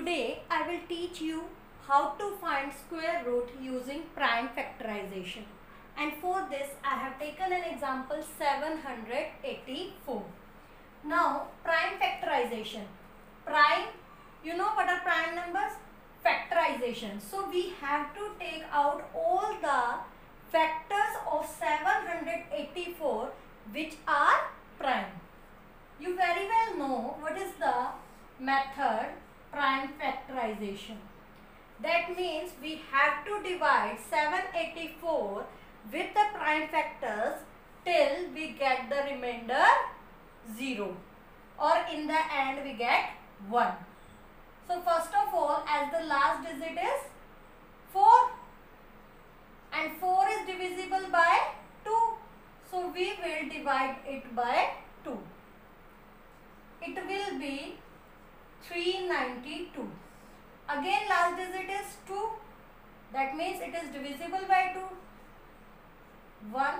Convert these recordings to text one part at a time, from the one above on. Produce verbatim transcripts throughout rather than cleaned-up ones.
Today I will teach you how to find square root using prime factorization, and for this I have taken an example seven hundred eighty-four. Now prime factorization. Prime, you know what are prime numbers? Factorization. So we have to take out all the factors of seven hundred eighty-four which are prime. You very well know what is the method prime factorization. That means we have to divide seven hundred eighty-four with the prime factors till we get the remainder zero, or in the end we get one. So first of all, as the last digit is four and four is divisible by two, so we will divide it by two. It will be three hundred ninety-two. Again last digit is two, that means it is divisible by two. one,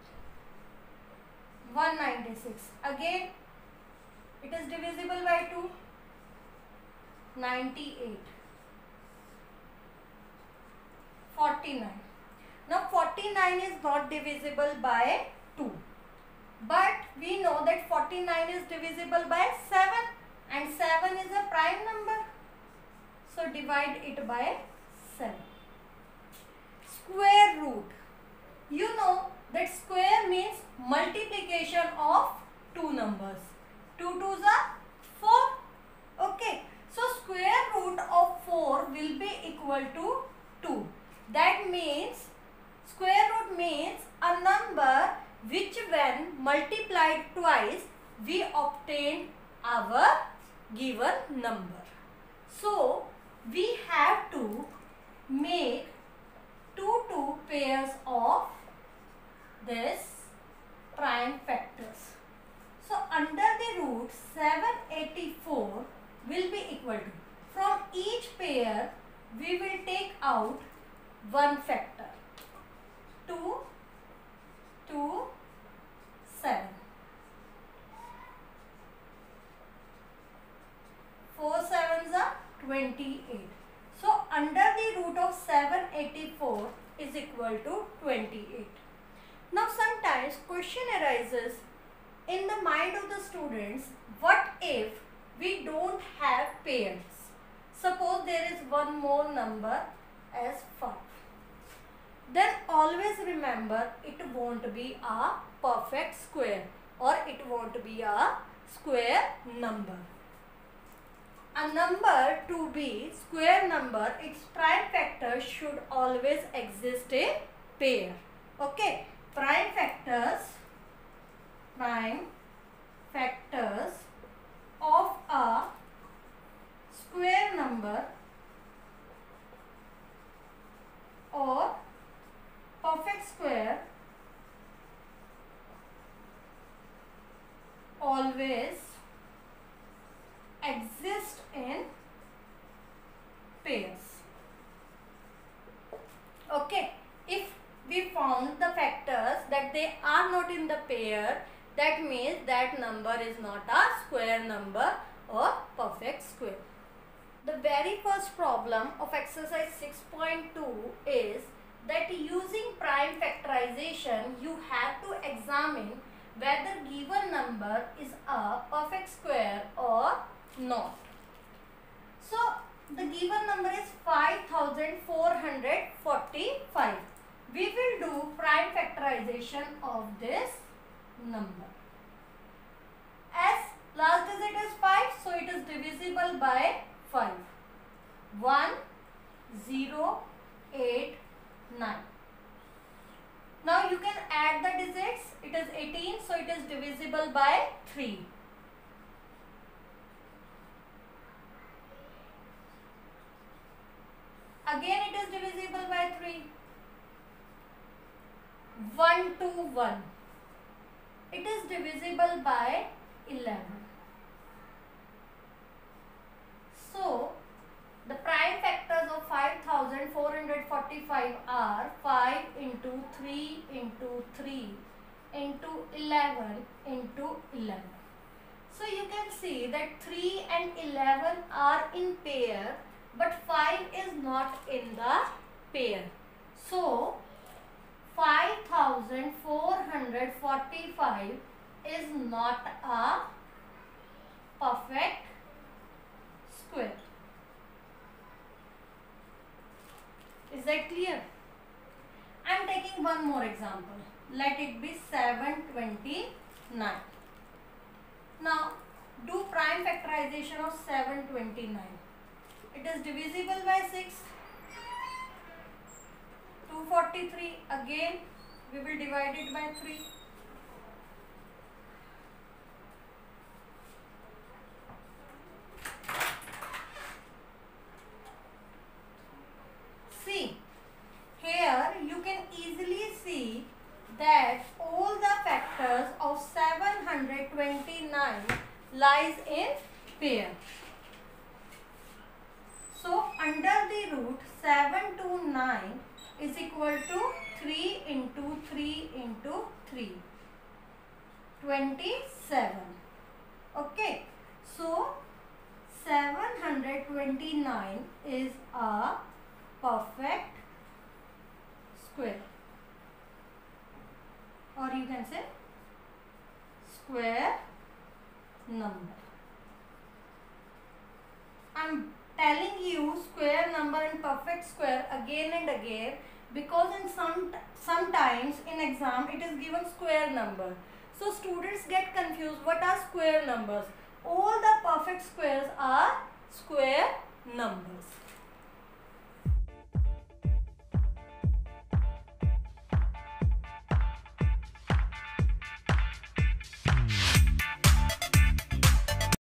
one hundred ninety-six. Again it is divisible by two, ninety-eight. forty-nine. Now forty-nine is not divisible by two, but we know that forty-nine is divisible by seven, and seven is a prime number, so divide it by seven. Square root. You know that square means multiplication of two numbers. two twos are four. Okay. So square root of four will be equal to two. That means square root means a number which when multiplied twice we obtain our given number. So we have to make two two pairs of this prime factors. So under the root seven hundred eighty-four will be equal to, from each pair we will take out one factor. two, two, seven. four sevens are twenty-eight. So under the root of seven hundred eighty-four is equal to twenty-eight. Now sometimes question arises in the mind of the students, what if we don't have pairs? Suppose there is one more number as five. Then always remember it won't be a perfect square, or it won't be a square number. A number to be square number, its prime factors should always exist in pair. Okay, prime factors, prime factors of a square number or perfect square always exist in pairs. Okay, if we found the factors that they are not in the pair, that means that number is not a square number or perfect square. The very first problem of exercise six point two is that using prime factorization you have to examine whether given number is a perfect square or not. So the given number is five thousand four hundred forty-five. We will do prime factorization of this number. As last digit is five, so it is divisible by five. one, zero, eight, nine. Now you can add the digits. It is eighteen, so it is divisible by three. Again it is divisible by three. one to one. It is divisible by eleven. So the prime factors of five thousand four hundred forty-five are five into three into three into eleven into eleven. So you can see that three and eleven are in pair, but five is not in the pair. So five thousand four hundred forty-five is not a perfect square. Is that clear? I am taking one more example. Let it be seven twenty-nine. Now do prime factorization of seven twenty-nine. It is divisible by six. two forty-three, again we will divide it by three. See, here you can easily see that all the factors of seven hundred twenty-nine lies in pair. So under the root, seven to nine is equal to three into three into three, twenty-seven. Okay, so seven hundred twenty-nine is a perfect square, or you can say square number. I am telling you square number and perfect square again and again because in some sometimes in exam it is given square number. So students get confused, what are square numbers? All the perfect squares are square numbers.